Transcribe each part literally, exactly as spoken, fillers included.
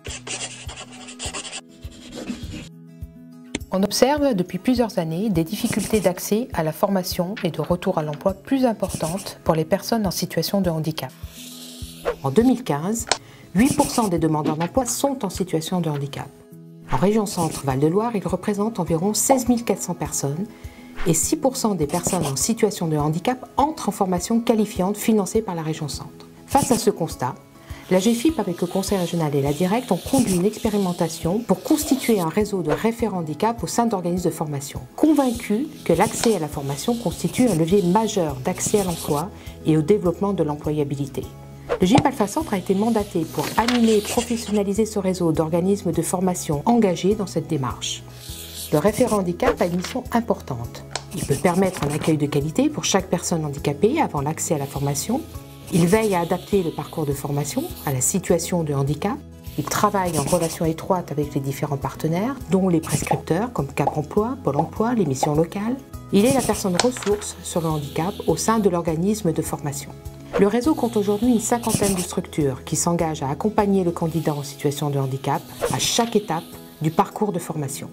On observe depuis plusieurs années des difficultés d'accès à la formation et de retour à l'emploi plus importantes pour les personnes en situation de handicap. En deux mille quinze, huit pour cent des demandeurs d'emploi sont en situation de handicap. En région Centre-Val de Loire, ils représentent environ seize mille quatre cents personnes et six pour cent des personnes en situation de handicap entrent en formation qualifiante financée par la région Centre. Face à ce constat, la G F I P avec le Conseil régional et la Directe ont conduit une expérimentation pour constituer un réseau de référents handicap au sein d'organismes de formation, convaincus que l'accès à la formation constitue un levier majeur d'accès à l'emploi et au développement de l'employabilité. Le G I P Alpha Centre a été mandaté pour animer et professionnaliser ce réseau d'organismes de formation engagés dans cette démarche. Le référent handicap a une mission importante. Il peut permettre un accueil de qualité pour chaque personne handicapée avant l'accès à la formation. Il veille à adapter le parcours de formation à la situation de handicap. Il travaille en relation étroite avec les différents partenaires, dont les prescripteurs comme Cap Emploi, Pôle Emploi, les missions locales. Il est la personne ressource sur le handicap au sein de l'organisme de formation. Le réseau compte aujourd'hui une cinquantaine de structures qui s'engagent à accompagner le candidat en situation de handicap à chaque étape du parcours de formation.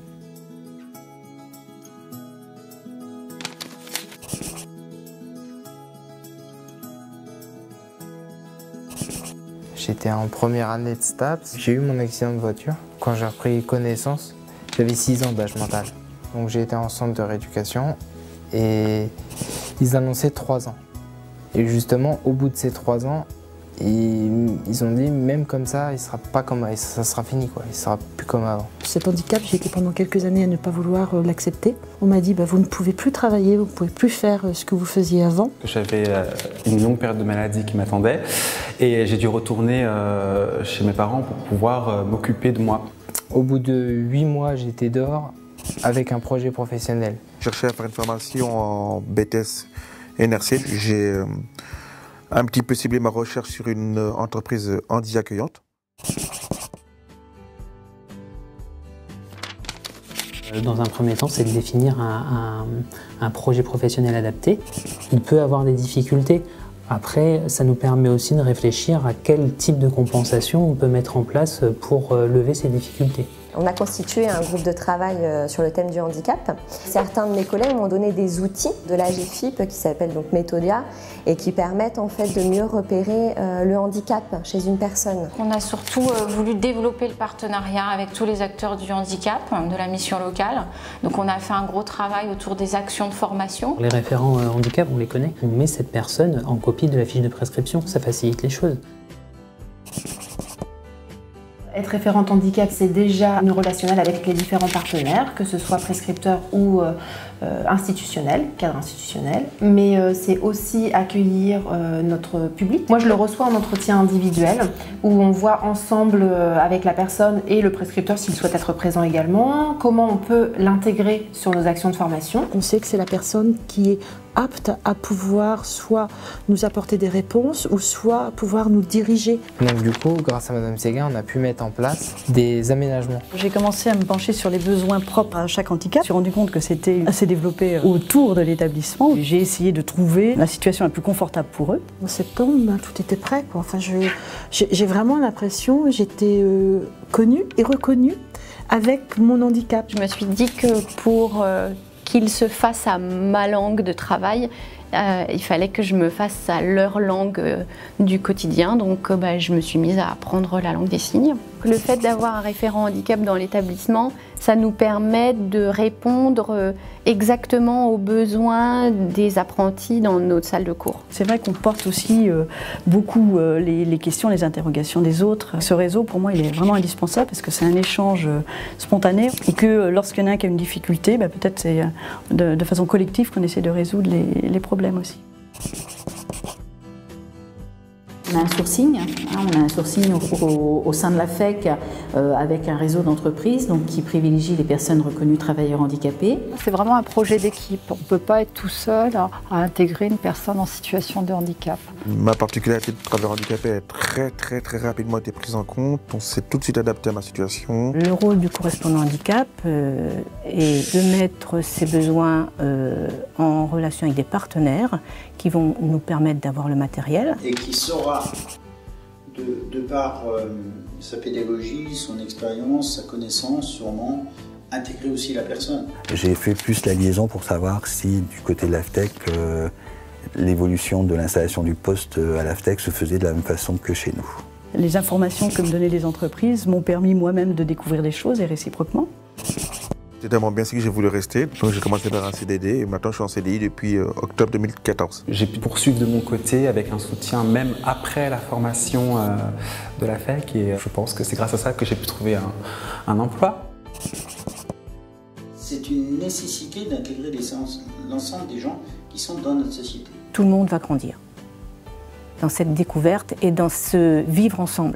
J'étais en première année de STAPS, j'ai eu mon accident de voiture. Quand j'ai repris connaissance, j'avais six ans d'âge mental. Donc j'ai été en centre de rééducation et ils annonçaient trois ans. Et justement, au bout de ces trois ans, ils, ils ont dit même comme ça, il sera pas comme, ça sera fini, quoi. Il sera plus comme avant. Cet handicap, j'ai été pendant quelques années à ne pas vouloir l'accepter. On m'a dit bah, vous ne pouvez plus travailler, vous ne pouvez plus faire ce que vous faisiez avant. J'avais une longue période de maladie qui m'attendait et j'ai dû retourner chez mes parents pour pouvoir m'occuper de moi. Au bout de huit mois, j'étais dehors avec un projet professionnel. Je cherchais à faire une formation en B T S N R C. J'ai un petit peu ciblé ma recherche sur une entreprise handi accueillante. Dans un premier temps, c'est de définir un, un, un projet professionnel adapté. Il peut avoir des difficultés. Après, ça nous permet aussi de réfléchir à quel type de compensation on peut mettre en place pour lever ces difficultés. On a constitué un groupe de travail sur le thème du handicap. Certains de mes collègues m'ont donné des outils de la G F I P qui s'appellent donc Methodia et qui permettent en fait de mieux repérer le handicap chez une personne. On a surtout voulu développer le partenariat avec tous les acteurs du handicap, de la mission locale. Donc on a fait un gros travail autour des actions de formation. Les référents handicap, on les connaît. On met cette personne en copie de la fiche de prescription, ça facilite les choses. Être référente handicap, c'est déjà une relationnelle avec les différents partenaires, que ce soit prescripteur ou euh, institutionnel, cadre institutionnel. Mais euh, c'est aussi accueillir euh, notre public. Moi, je le reçois en entretien individuel, où on voit ensemble euh, avec la personne et le prescripteur, s'il souhaite être présent également, comment on peut l'intégrer sur nos actions de formation. On sait que c'est la personne qui est apte à pouvoir soit nous apporter des réponses ou soit pouvoir nous diriger. Donc du coup, grâce à Madame Séguin, on a pu mettre en place des aménagements. J'ai commencé à me pencher sur les besoins propres à chaque handicap. Je me suis rendu compte que c'était assez développé autour de l'établissement. J'ai essayé de trouver la situation la plus confortable pour eux. En septembre, ben, tout était prêt, quoi. Enfin, j'ai vraiment l'impression que j'étais euh, connue et reconnue avec mon handicap. Je me suis dit que pour euh, qu'ils se fassent à ma langue de travail, euh, il fallait que je me fasse à leur langue euh, du quotidien. Donc euh, bah, je me suis mise à apprendre la langue des signes. Le fait d'avoir un référent handicap dans l'établissement, ça nous permet de répondre euh, exactement aux besoins des apprentis dans notre salle de cours. C'est vrai qu'on porte aussi euh, beaucoup euh, les, les questions, les interrogations des autres. Ce réseau, pour moi, il est vraiment indispensable parce que c'est un échange euh, spontané et que euh, lorsqu'il y en a un qui a une difficulté, bah, peut-être c'est euh, de, de façon collective qu'on essaie de résoudre les, les problèmes aussi. On a un sourcing, hein, on a un sourcing au, au, au sein de la F E C euh, avec un réseau d'entreprises donc, qui privilégie les personnes reconnues travailleurs handicapés. C'est vraiment un projet d'équipe. On ne peut pas être tout seul à, à intégrer une personne en situation de handicap. Ma particularité de travailleur handicapé a très très très rapidement été prise en compte. On s'est tout de suite adapté à ma situation. Le rôle du correspondant handicap euh, est de mettre ses besoins euh, en relation avec des partenaires qui vont nous permettre d'avoir le matériel. Et qui saura de, de par euh, sa pédagogie, son expérience, sa connaissance, sûrement, intégrer aussi la personne. J'ai fait plus la liaison pour savoir si, du côté de l'AFTEC, euh, l'évolution de l'installation du poste à l'AFTEC se faisait de la même façon que chez nous. Les informations que me donnaient les entreprises m'ont permis moi-même de découvrir des choses et réciproquement. C'était tellement bien si j'ai voulu rester, donc j'ai commencé par un C D D et maintenant je suis en C D I depuis euh, octobre deux mille quatorze. J'ai pu poursuivre de mon côté avec un soutien même après la formation euh, de la F E C et je pense que c'est grâce à ça que j'ai pu trouver un, un emploi. C'est une nécessité d'intégrer l'ensemble des gens qui sont dans notre société. Tout le monde va grandir dans cette découverte et dans ce vivre ensemble.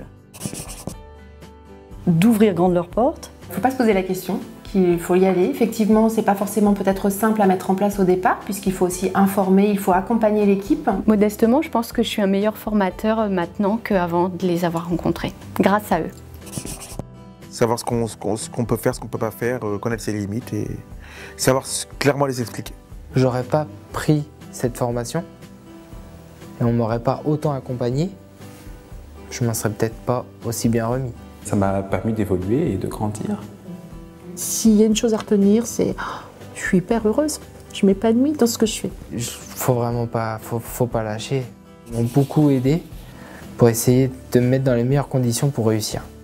D'ouvrir grandes leurs portes. Il ne faut pas se poser la question qu'il faut y aller. Effectivement, ce n'est pas forcément peut-être simple à mettre en place au départ, puisqu'il faut aussi informer, il faut accompagner l'équipe. Modestement, je pense que je suis un meilleur formateur maintenant qu'avant de les avoir rencontrés, grâce à eux. Savoir ce qu'on ce qu'on peut faire, ce qu'on ne peut pas faire, euh, connaître ses limites et savoir clairement les expliquer. J'aurais pas pris cette formation et on m'aurait pas autant accompagné, je m'en serais peut-être pas aussi bien remis. Ça m'a permis d'évoluer et de grandir. S'il y a une chose à retenir, c'est oh, je suis hyper heureuse, je m'épanouis dans ce que je fais. Faut vraiment pas, faut, faut pas lâcher. Ils m'ont beaucoup aidé pour essayer de me mettre dans les meilleures conditions pour réussir.